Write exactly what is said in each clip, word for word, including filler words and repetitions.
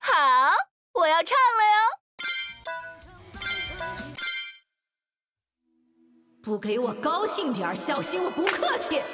好，我要唱了哟。不给我高兴点，小心我不客气。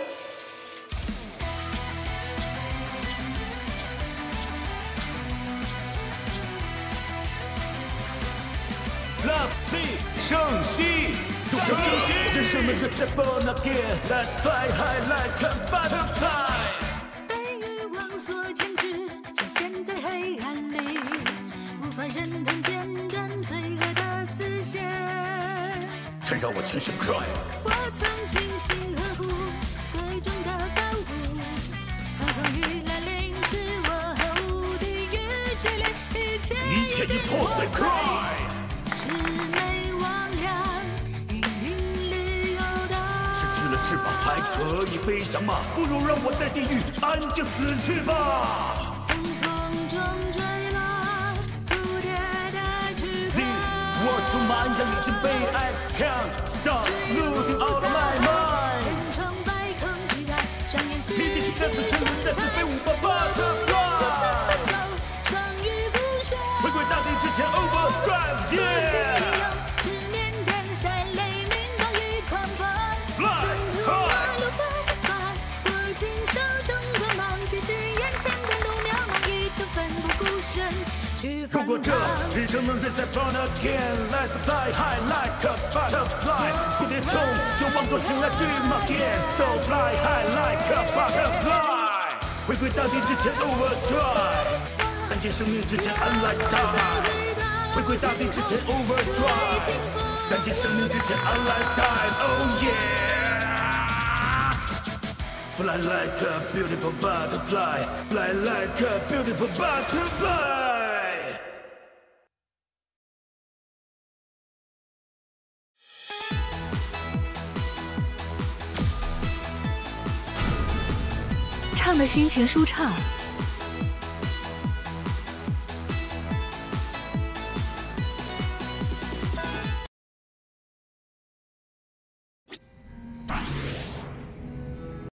LaD 圣熙，圣熙，人生的热在 born again，Let's fly high like a butterfly。 被欲望所牵制，深陷在黑暗里，无法认同简单罪恶的死线。 真让我全身 cry。 我曾精心呵护贵重的宝物，当风雨来临时，我后地狱距离一切一切已破碎 cry。 魑魅魍魉，云云里游荡。 失去了翅膀还可以飞翔吗？不如让我在地狱安静死去吧。 从风中坠落，蝴蝶的翅膀。 我充满着已经被爱 can't stop losing all my mind。 千疮百孔巨大，双眼是历经生死沉沦，再次飞舞吧 butterfly。 双羽扑朔， 回归大地之前 overdrive yeah。 如果这人生能 reset born again，Let's fly high like a butterfly。蝴蝶从绝望中醒来 dream again，So fly high like a butterfly。回归大地之前 overdrive， 燃尽生命之前 unlike die。回归大地之前 overdrive， 燃尽生命之前 unlike die。Oh yeah。Fly like a beautiful butterfly, fly like a beautiful butterfly。 唱的心情舒畅，